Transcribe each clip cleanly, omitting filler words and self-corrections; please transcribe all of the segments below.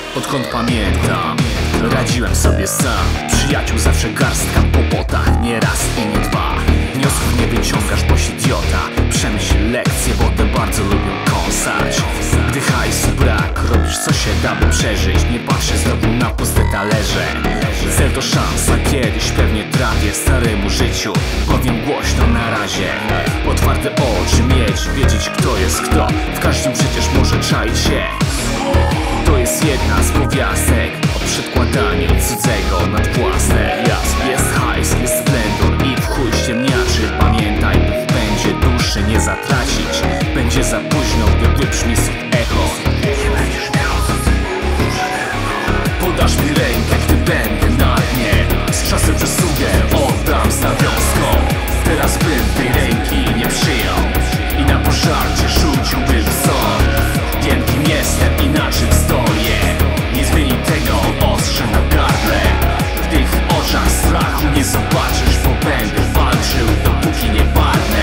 Odkąd pamiętam, radziłem sobie sam. Przyjaciół zawsze garstka po botach, nie raz i nie dwa. Wniosków nie wyciągasz, boś idiota. Przemyśl lekcje, bo te bardzo lubią kąsać. Gdy hajsu brak, robisz co się da, by przeżyć. Nie patrzę znowu na puste talerze. Cel to szansa, kiedyś pewnie trafię staremu życiu. Powiem głośno na razie. Otwarte oczy mieć, wiedzieć kto jest kto. W każdym przecież może czaić się. To jest jedna z powiastek o przedkładaniu cudzego nad własne. Jest hajs, jest splendor i w chuj ściemniaczy. Pamiętaj, by w pędzie duszy nie zatracić. Będzie za późno, gdy wybrzmi słów echo. Nie będziesz miał co ty podasz mi rękę, gdy będę na dnie. Z czasem przysługę oddam z nawiązką. Teraz bym tej ręki nie przyjął i na pożarcie rzuciłbym sąd. Wiem kim jestem i na czym stoję. Nie zmieni tego ostrze na gardle. W tych oczach strachu nie zobaczysz, bo będę walczył dopóki nie padnę.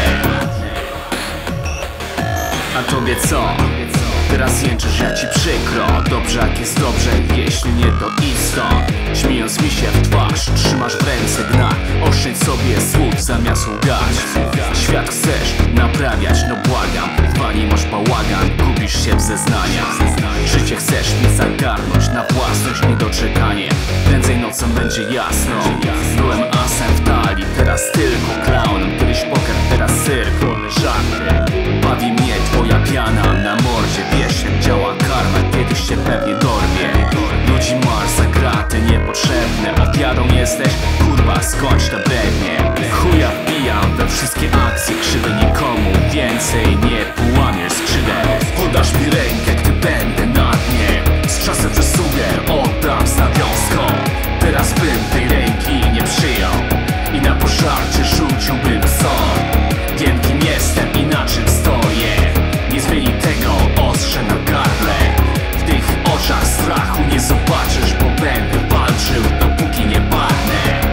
A tobie co? Teraz jęczysz jak ci przykro. Dobrze jak jest dobrze, jeśli nie to idź stąd. Śmiejąc mi się w twarz, trzymasz w ręce gnat. Oszczędź sobie słów zamiast łgać. Świat chcesz naprawiać, no błagam. W bani masz bałagan, gubisz się w zeznaniach. Życie chcesz mi zagarnąć na własność, niedoczekanie. Prędzej nocą będzie jasno. Byłem asem w talii, teraz tylko klaunem. Kiedyś poker, teraz cyrk, wolne żarty. Bawi mnie twoja piana na mordzie. Wiesz jak działa karma, kiedyś się pewnie dorwie. Ludzi masz za kraty niepotrzebne. Ofiarą jesteś, kurwa skończ to brednie. Chuja wbijam we wszystkie akcje krzywe, nikomu więcej nie połamiesz skrzydeł. Podasz mi rękę, gdy będę na dnie. Z czasem przysługę oddam z nawiązką. Teraz bym tej ręki nie przyjął i na pożarcie rzuciłbym sąd. Wiem kim jestem i na czym stoję. Nie zmieni tego ostrze na gardle. W tych oczach strachu nie zobaczysz, bo będę walczył dopóki nie padnę.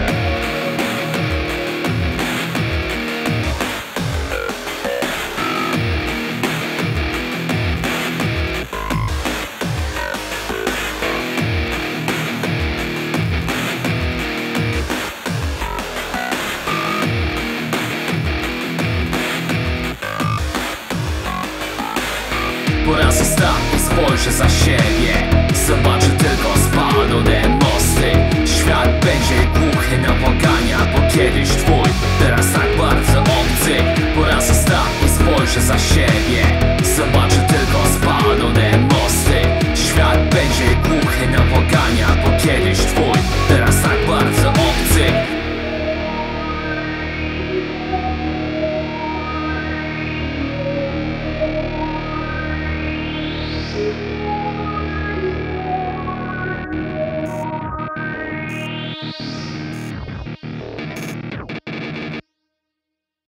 Po raz ostatni spojrzę za siebie. Zobaczę tylko spalone mosty. Świat będzie głuchy na błagania, bo kiedyś twój, teraz tak bardzo obcy. Po raz ostatni spojrzę za siebie. Zobaczę tylko spalone mosty. Świat będzie głuchy na błagania, bo kiedyś twój, teraz tak bardzo obcy.